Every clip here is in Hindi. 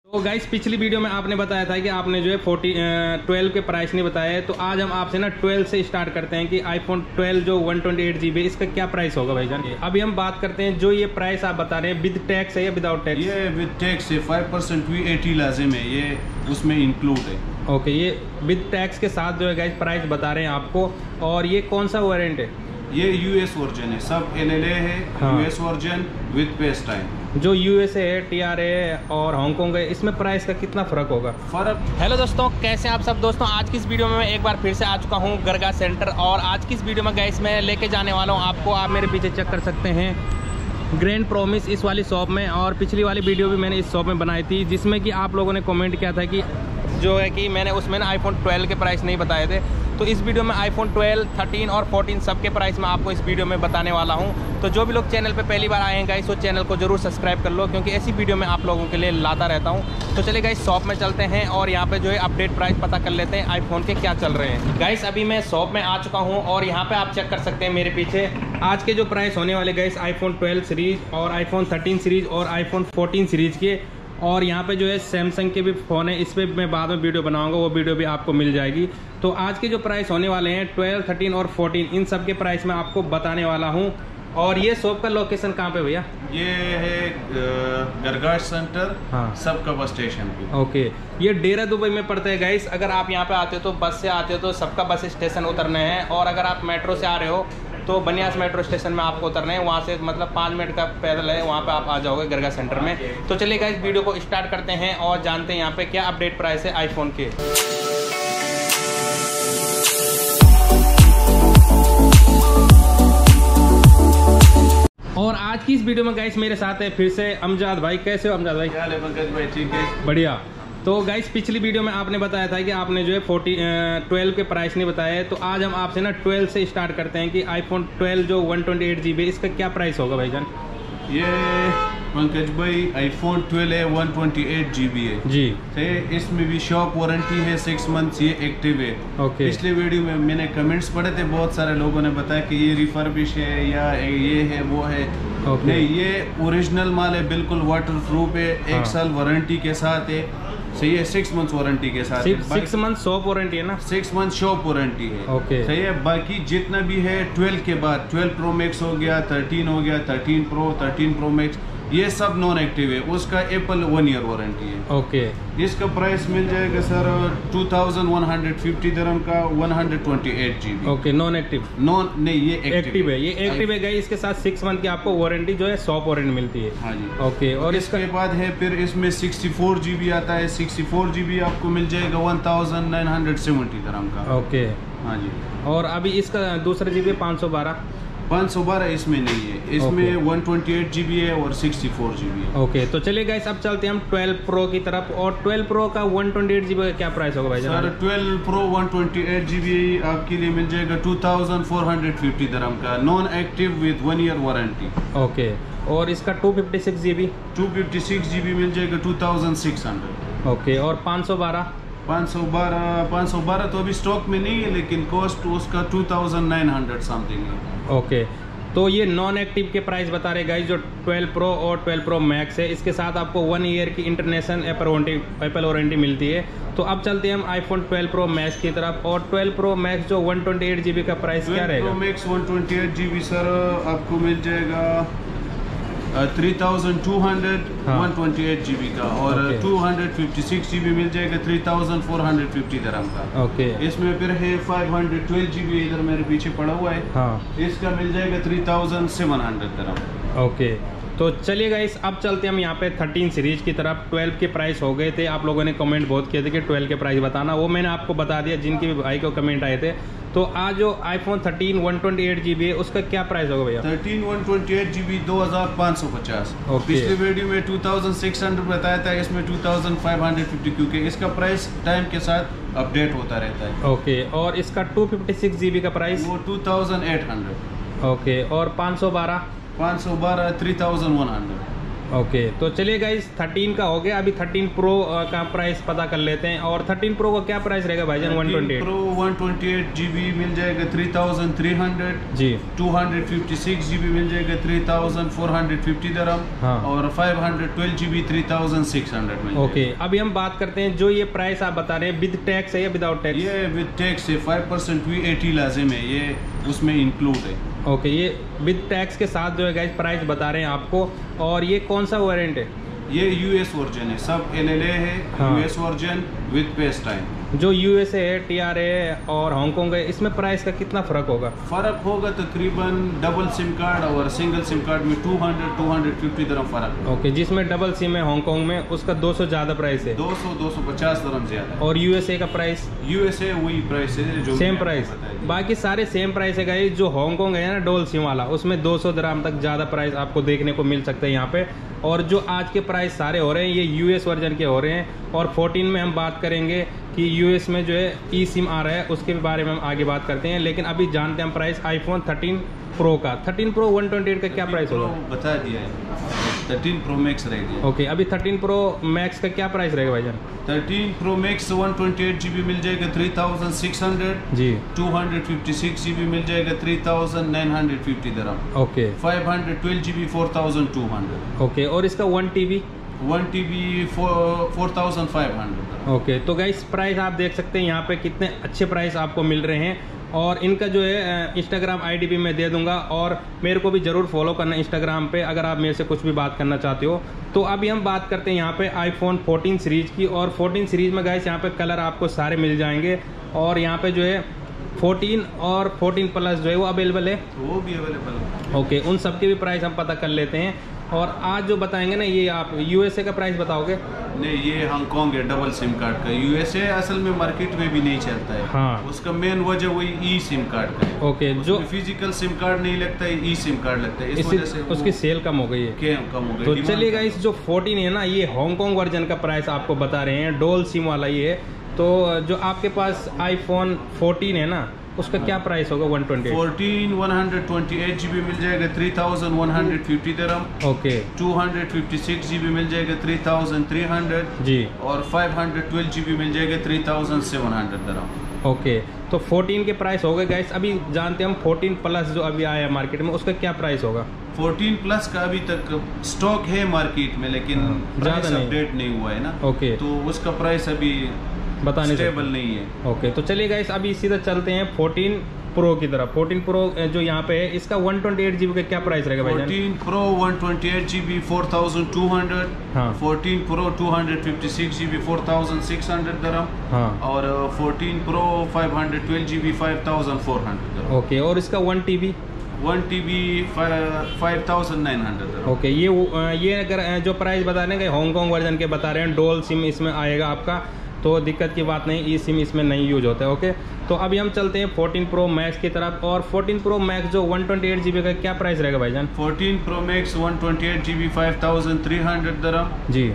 तो गाइस पिछली वीडियो में आपने बताया था कि आपने जो है 12 के प्राइस नहीं बताया है, तो आज हम आपसे ना 12 से स्टार्ट करते हैं कि आईफोन 12 जो 128 GB इसका क्या प्राइस होगा भाईजान। अभी हम बात करते हैं जो ये प्राइस आप बता रहे हैं विद टैक्स है या विदाउट टैक्स? ये विद टैक्स है, 5% VAT लाजिम है, ये उसमें इंक्लूड है। ओके, ये विद टैक्स के साथ जो है गाइस प्राइस बता रहे हैं आपको। और ये कौन सा वेरिएंट है? ये यूएस वर्जन है, सब LLA है। हाँ। US version with FaceTime. जो यूएसए है, TRA है और हांगकांग है, इसमें प्राइस का कितना फर्क होगा? हेलो दोस्तों, कैसे हैं आप सब दोस्तों। आज की इस वीडियो में मैं एक बार फिर से आ चुका हूं गरगा सेंटर, और आज की इस वीडियो में गाइस मैं लेके जाने वाला हूं आपको, आप मेरे पीछे चेक कर सकते हैं, ग्रैंड प्रॉमिस इस वाली शॉप में। और पिछली वाली वीडियो भी मैंने इस शॉप में बनाई थी, जिसमें कि आप लोगों ने कमेंट किया था कि जो है कि मैंने उसमें ना आईफोन 12 के प्राइस नहीं बताए थे। तो इस वीडियो में आईफोन 12, 13 और 14 सब के प्राइस मैं आपको इस वीडियो में बताने वाला हूं। तो जो भी लोग चैनल पे पहली बार आए हैं गाइस, वो चैनल को जरूर सब्सक्राइब कर लो, क्योंकि ऐसी वीडियो मैं आप लोगों के लिए लाता रहता हूं। तो चलिए गाइस शॉप में चलते हैं और यहाँ पे जो है अपडेट प्राइस पता कर लेते हैं आईफोन के क्या चल रहे हैं। गाइस अभी मैं शॉप में आ चुका हूँ और यहाँ पे आप चेक कर सकते हैं मेरे पीछे आज के जो प्राइस होने वाले गाइस आईफोन 12 सीरीज और आईफोन 13 सीरीज और आईफोन 14 सीरीज के। और यहाँ पे जो है सैमसंग के भी फ़ोन है, इस पर मैं बाद में वीडियो बनाऊंगा, वो वीडियो भी आपको मिल जाएगी। तो आज के जो प्राइस होने वाले हैं 12, 13 और 14, इन सब के प्राइस मैं आपको बताने वाला हूँ। और ये शॉप का लोकेशन कहाँ पे भैया? ये है गरगा सेंटर, हाँ, सबका बस स्टेशन पे। ओके, ये डेरा दुबई में पड़ता है गाइस। अगर आप यहाँ पे आते हो तो बस से आते हो तो सबका बस स्टेशन उतरने हैं, और अगर आप मेट्रो से आ रहे हो तो बनियास मेट्रो स्टेशन में आपको उतरना है। वहाँ से मतलब 5 मिनट का पैदल है, वहाँ पे आप आ जाओगे गरगा सेंटर में। तो चलिए गाइस वीडियो को स्टार्ट करते हैं और जानते हैं यहाँ पे क्या अपडेट प्राइस है आईफोन के। और आज की इस वीडियो में गाइस मेरे साथ है फिर से अमजद भाई। कैसे हो अमजद भाई? क्या हाल है पंकज भाई? ठीक है, बढ़िया। तो गाइस पिछली वीडियो में आपने बताया था कि आपने जो है 12 के प्राइस नहीं बताया है, तो आज हम आपसे ना 12 से स्टार्ट करते हैं कि आईफोन 12 जो 128 GB इसका क्या प्राइस होगा भाईजान? ये पंकज भाई आईफोन 12 है, 128 GB है जी। तो इसमें भी शॉप वारंटी है 6 मंथ्स, ये एक्टिव है। ओके। पिछले वीडियो में मैंने कमेंट्स पढ़े थे, बहुत सारे लोगों ने बताया कि ये रिफर्बिश है या ये है वो है। ओके। नहीं, ये ओरिजिनल माल है, बिल्कुल वाटर प्रूफ है, हाँ। 1 साल वारंटी के साथ है। सही है, 6 मंथ्स वारंटी के साथ है। 6 मंथ शॉप वारंटी है ना? 6 मंथ शॉप वारंटी है। ओके। सही है। बाकी जितना भी है 12 के बाद 12 प्रो मैक्स हो गया, 13 हो गया, 13 प्रो, 13 प्रो मैक्स, ये सब नॉन एक्टिव है। उसका एप्पल 1 ईयर वारंटी है। ओके। इसका प्राइस मिल जाएगा सर 2150 दिरहम का, 128 GB। Okay, non active? Non नहीं, ये एक्टिव है। ये एक्टिव है गाइस, इसके साथ 6 मंथ की आपको वारंटी जो है शॉप वारंटी मिलती है। हाँ जी। ओके। और इसके बाद है फिर इसमें 64 GB आता है। 64 GB आपको मिल जाएगा 1970 दिरहम का। ओके। हाँ जी। और अभी इसका दूसरा GB 512 इसमें नहीं है, इसमें 128 GB है और 64 GB है। ओके। तो चलिए गाइस अब चलते हैं हम 12 प्रो की तरफ। और 12 प्रो का 128 GB का क्या प्राइस होगा भाई? सर 12 प्रो 128 GB आपके लिए मिल जाएगा 2450 दिरहम का, non active with 1 year warranty. Okay. और इसका 256 GB? 256 GB मिल जाएगा 2600। ओके। और 512 तो अभी स्टॉक में नहीं है, लेकिन कॉस्ट उसका 2900 समथिंग है। ओके। तो ये नॉन एक्टिव के प्राइस बता रहे गाइस, जो 12 प्रो और 12 प्रो मैक्स है, इसके साथ आपको 1 ईयर की इंटरनेशनल एप्पल वारंटी मिलती है। तो अब चलते हैं हम आईफोन 12 प्रो मैक्स की तरफ। और 12 प्रो मैक्स जो 128 GB का प्राइस क्या रहेगा? 12 प्रो मैक्स 128 GB सर आपको मिल जाएगा 3200, हाँ। 128 GB का, और 256 GB मिल जाएगा 3450 दिरहम का। ओके। इसमें फिर है 512 GB, इधर मेरे पीछे पड़ा हुआ है। हाँ। इसका मिल जाएगा 3700 दिरहम। ओके। तो चलिए गाइस अब चलते हैं हम यहाँ पे 13 सीरीज की तरफ। 12 के प्राइस हो गए थे, आप लोगों ने कमेंट बहुत किए थे कि 12 के प्राइस बताना, वो मैंने आपको बता दिया जिनके भी भाई को कमेंट आए थे। तो आज जो आईफोन 13 128 GB है, उसका क्या प्राइस होगा भैया? 13 128 GB 2550। ओके। पिछले वीडियो में 2600 बताया था, इसमें 2550, क्योंकि इसका प्राइस टाइम के साथ अपडेट होता रहता है। ओके। और इसका 256 GB का प्राइस? वो 2800। ओके। और 512? 3100 ओके, तो चलिए गाइस 13 का हो गया, अभी 13 प्रो का प्राइस पता कर लेते हैं। और 13 प्रो का क्या प्राइस रहेगा भाईजान? 128 प्रो 128 GB मिल जाएगा 3300 जी। 256 GB मिल जाएगा 3450 दिरहम। हाँ। और 512 GB 3600 मिल ओके, अभी हम बात करते हैं जो ये प्राइस आप बता रहे हैं विद टैक्स है या विदाउट टैक्स? ये विद टैक्स है, 5% VAT लाजिम है, ये उसमें इंक्लूड है। ओके, ये विद टैक्स के साथ जो है गाइस प्राइस बता रहे हैं आपको। और ये कौन सा वेरिएंट है? ये यूएस वर्जन है, सब LLA है। हाँ। US version with FaceTime. जो यूएसए है, TRA और हांगकांग है, इसमें प्राइस का कितना फर्क होगा? फर्क होगा तकरीबन डबल सिम कार्ड और सिंगल सिम कार्ड में 200-250 दिरहम फर्क है। ओके, जिसमें डबल सिम है हांगकांग में उसका 200 ज़्यादा प्राइस है, 200-250 दिरहम ज्यादा। और यूएसए का प्राइस यूएसए वही प्राइस है जो सेम प्राइस, बाकी सारे सेम प्राइस है गाइस। जो हांगकांग है ना डोल सिम वाला, उसमें 200 दिरहम तक ज़्यादा प्राइस आपको देखने को मिल सकता है यहाँ पे। और जो आज के प्राइस सारे हो रहे हैं ये यूएस वर्जन के हो रहे हैं। और 14 में हम बात करेंगे कि यूएस में जो है ई सिम आ रहा है, उसके बारे में हम आगे बात करते हैं। लेकिन अभी जानते हैं हम प्राइस आईफोन 13 प्रो का। 13 प्रो 128 का क्या प्राइस होगा? बता दिया है, 13 प्रो मैक्स रहेगी। ओके, अभी 13 प्रो मैक्स का क्या प्राइस रहेगा भाईजान? 13 प्रो मैक्स 128 GB मिल जाएगा 3600 जी। 256 GB मिल जाएगा 3950 दिरहम। ओके। 512 GB 4200। ओके, और इसका 1 TB? 1 TB 4500। ओके, तो गाइस प्राइस आप देख सकते हैं यहाँ पे कितने अच्छे प्राइस आपको मिल रहे हैं। और इनका जो है इंस्टाग्राम ID भी मैं दे दूंगा, और मेरे को भी ज़रूर फॉलो करना इंस्टाग्राम पे अगर आप मेरे से कुछ भी बात करना चाहते हो। तो अभी हम बात करते हैं यहाँ पे आईफोन 14 सीरीज़ की। और 14 सीरीज़ में गाइस यहाँ पे कलर आपको सारे मिल जाएंगे। और यहाँ पे जो है 14 और 14 प्लस जो है वो अवेलेबल है, वो भी अवेलेबल है। ओके, उन सब के भी प्राइस हम पता कर लेते हैं। और आज जो बताएंगे ना, ये आप यूएसए का प्राइस बताओगे? नहीं, ये हांगकांग है डबल सिम कार्ड का। यूएसए असल में मार्केट में भी नहीं चलता है। हाँ। उसका मेन वजह वही ई सिम कार्ड का है। ओके, जो फिजिकल सिम कार्ड नहीं लगता है, ई सिम कार्ड लगता है, इस वजह से उसकी सेल कम हो गई है। कम हो गई। तो चलिए गाइस, जो 14 है ना, ये हांगकांग वर्जन का प्राइस आपको बता रहे हैं, डोल सिम वाला ये है। तो जो आपके पास आईफोन 14 है ना, उसका क्या प्राइस होगा? 128 128 GB मिल जाएगा 3150 दिरहम। ओके। 256 GB मिल जाएगा 3300 जी। और 512 GB मिल जाएगा 3700 दिरहम। ओके, तो 14 के प्राइस हो गए गाइस। अभी जानते हैं हम 14 प्लस जो अभी आया है मार्केट में, उसका क्या प्राइस होगा? 14 प्लस का अभी तक स्टॉक है मार्केट में, लेकिन ज़्यादा नहीं अपडेट नहीं हुआ है ना। ओके, तो उसका प्राइस अभी बता नहीं स्टेबल नहीं है। ओके, तो चलिए गाइस अभी सीधा चलते हैं 14 प्रो की तरफ। 14 प्रो जो यहाँ पे है, इसका 128 GB का क्या प्राइस रहेगा भाई? 14 प्रो 128 GB 4200। हाँ। 14 प्रो 256 GB 4600 दिरहम। हाँ। और 14 प्रो 512 GB 5400 दिरहम। ओके, और इसका 1 TB? 1 TB 5900 दिरहम। ओके, ये अगर जो प्राइस बता रहे हैं हांगकांग वर्जन के बता रहे हैं, डोल सिम इसमें आएगा आपका, तो दिक्कत की बात नहीं, ई सिम इसमें नहीं यूज होता है। ओके, तो अभी हम चलते हैं 14 प्रो मैक्स की तरफ। और 14 प्रो मैक्स जो 128 GB का क्या प्राइस रहेगा भाईजान? 14 प्रो मैक्स 128 GB 5300 दिरहम जी।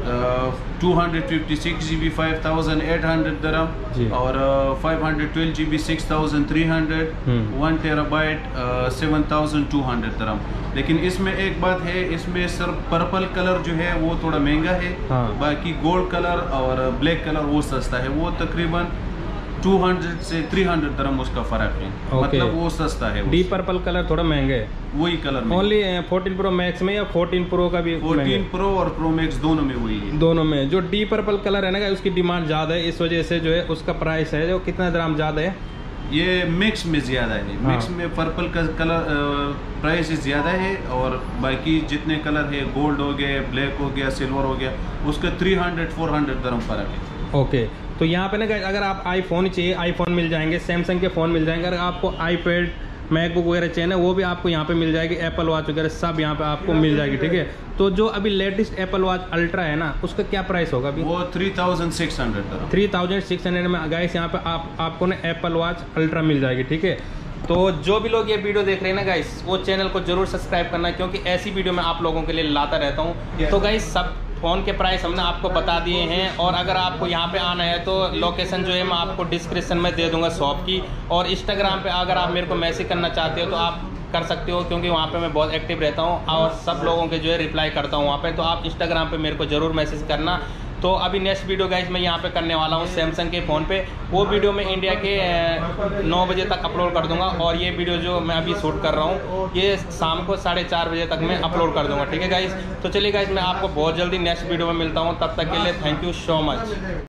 256 GB 5800 दिरहम जी। और 512 GB 6300, 1 टेराबाइट 7200 दिरहम। लेकिन इसमें एक बात है, इसमें सिर्फ पर्पल कलर जो है वो थोड़ा महंगा है। हाँ। बाकी गोल्ड कलर और ब्लैक कलर वो सस्ता है, वो तकरीबन 200 से 300 दिरहम उसका फर्क है। मतलब वो सस्ता है। डी पर्पल कलर थोड़ा महंगा है, वही कलर ओनली 14 प्रो मैक्स में, या 14 प्रो का भी? 14 प्रो और प्रो मैक्स दोनों में वही है। दोनों में जो डी पर्पल कलर है ना, उसकी डिमांड ज़्यादा है, इस वजह से जो है उसका प्राइस है जो कितना दिरहम ज़्यादा है? ये मिक्स में ज़्यादा है। हाँ। मिक्स में पर्पल का कलर प्राइस ज़्यादा है, और बाकी जितने कलर है, गोल्ड हो गया, ब्लैक हो गया, सिल्वर हो गया, उसका 300-400 दिरहम फर्क है। ओके, तो यहाँ पे ना अगर आप आईफोन चाहिए, आईफोन मिल जाएंगे, सैमसंग के फ़ोन मिल जाएंगे। अगर आपको आईपैड, मैकबुक वगैरह चाहिए ना, वो भी आपको यहाँ पे मिल जाएगी। एप्पल वॉच वगैरह सब यहाँ पे आपको मिल जाएगी, ठीक है। तो जो अभी लेटेस्ट एप्पल वॉच अल्ट्रा है ना, उसका क्या प्राइस होगा अभी? वो 3600 दिरहम। 3600 में गाइस यहाँ पे आपको ना एप्पल वॉच अल्ट्रा मिल जाएगी, ठीक है। तो जो भी लोग ये वीडियो देख रहे हैं ना गाइस, वो चैनल को जरूर सब्सक्राइब करना, क्योंकि ऐसी वीडियो मैं आप लोगों के लिए लाता रहता हूँ। तो गाइस सब फ़ोन के प्राइस हमने आपको बता दिए हैं, और अगर आपको यहाँ पे आना है तो लोकेशन जो है मैं आपको डिस्क्रिप्शन में दे दूंगा शॉप की। और इंस्टाग्राम पे अगर आप मेरे को मैसेज करना चाहते हो तो आप कर सकते हो, क्योंकि वहाँ पे मैं बहुत एक्टिव रहता हूँ और सब लोगों के जो है रिप्लाई करता हूँ वहाँ पे। तो आप इंस्टाग्राम पे मेरे को ज़रूर मैसेज करना। तो अभी नेक्स्ट वीडियो गाइस मैं यहाँ पे करने वाला हूँ सैमसंग के फ़ोन पे। वो वीडियो मैं इंडिया के 9 बजे तक अपलोड कर दूंगा, और ये वीडियो जो मैं अभी शूट कर रहा हूँ ये शाम को 4:30 बजे तक मैं अपलोड कर दूंगा। ठीक है गाइस, तो चलिए गाइस मैं आपको बहुत जल्दी नेक्स्ट वीडियो में मिलता हूँ। तब तक के लिए थैंक यू सो मच।